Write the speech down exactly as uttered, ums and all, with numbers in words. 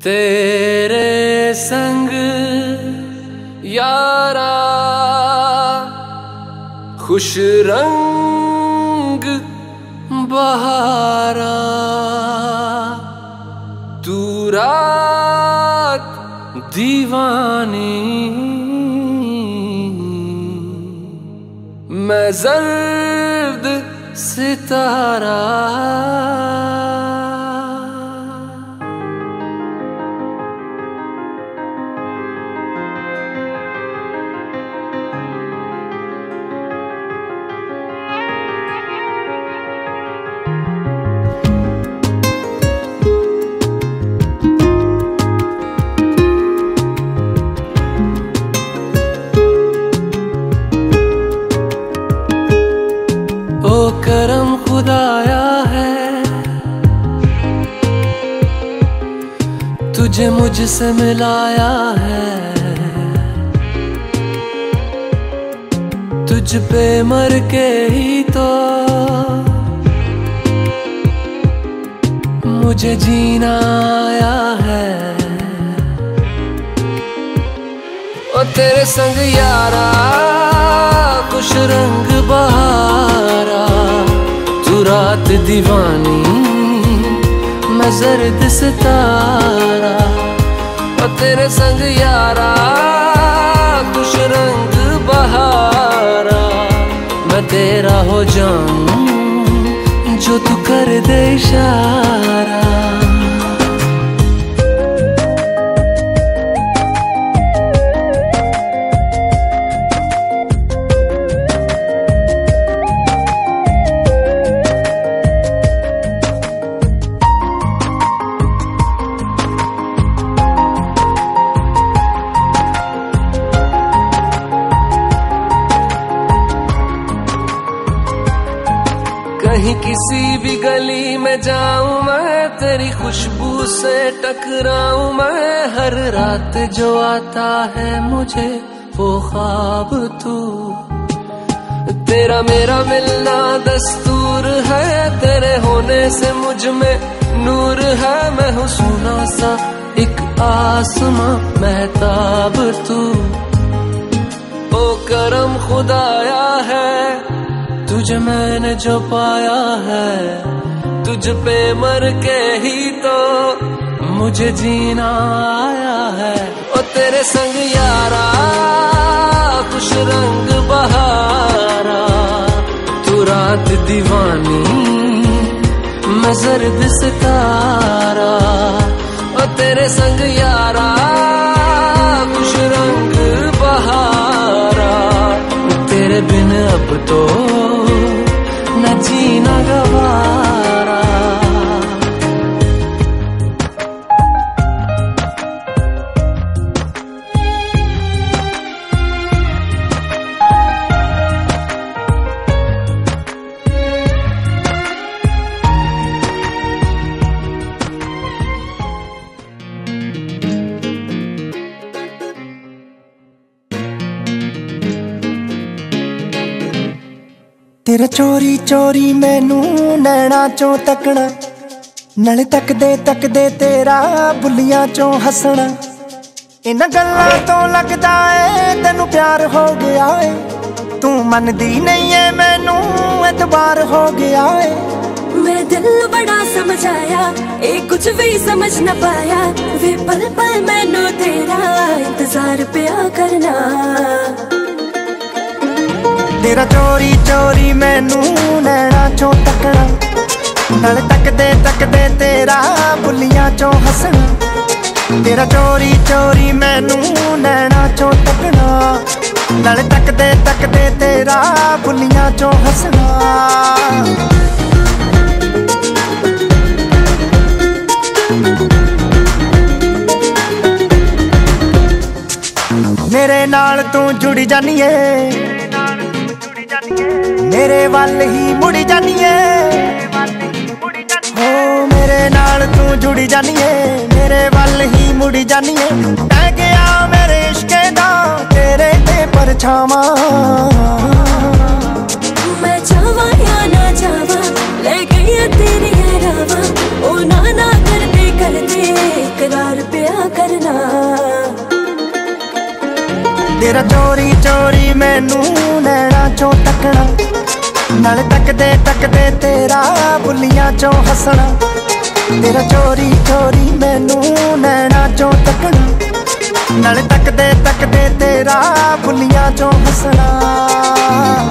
तेरे संग यारा खुश रंग बहारा, तू रात दीवानी मैं जर्द सितारा। ओ करम खुदाया है तुझे मुझसे मिलाया है, तुझ पे मर के ही तो मुझे जीना आया है। ओ तेरे संग यारा खुश रंग बहारा, तू रात दीवानी मैं जर्द सितारा। और तेरे संग यारा खुश रंग बहारा, मैं तेरा हो जाऊं जो तू कर दे इशारा। कहीं किसी भी गली में जाऊं मैं, तेरी खुशबू से टकराऊं मैं। हर रात जो आता है मुझे वो ख्वाब तू, तेरा मेरा मिलना दस्तूर है। तेरे होने से मुझ में नूर है, मैं हूँ सोना सा एक आसमां महताब तू। ओ करम खुदाया है तुझे मैंने जो पाया है, तुझ पे मर के ही तो मुझे जीना आया है। ओ तेरे संग यारा खुश रंग बहारा, तू रात दीवानी मैं जर्द सितारा। ओ तेरे संग यारा खुश रंग बहारा, तेरे बिन अब तो न जीना गवारा। तेरा चोरी चोरी मैनू नैना चों तकना, नाले तकदे तकदे तेरा बुलियां चों हसना। इन्हां गल्लां तो लगदा है तेनू प्यार हो गया है, तू मनदी नहीं है मैनू एतबार हो गया है। मैं दिल बड़ा समझाया ए कुछ भी समझ न पाया, वे पल पल मैनू तेरा इंतजार पिया करना। तेरा चोरी चोरी मैनू नैना चों तकना, नाले तकदे तकदे तेरा बुलियां चों हसना। तेरा चोरी चोरी मैनू नैना चों तकना, नाले तकदे तकदे तेरा बुलियां चों हसना। मेरे नाल तू जुड़ी जानी है, मेरे वाल ही मुड़ी जानी है। हो मेरे नाल तू जुड़ी जानी है, मेरे वाल ही मुड़ी जानी है। मैं गया मेरे इश्के दा तेरे ते परछावां, मैं जावा या ना जावा ले गई तेरी रावा। ओ ना ना करते करते करार पे तेरा चोरी चोरी मैनू नैना चों तकना, नाले तकदे तकदे तेरा बुलियां चों हसना। तेरा चोरी चोरी मैनू नैना चों तकना, नाले तकदे तकदे तेरा बुलियां चों हसना।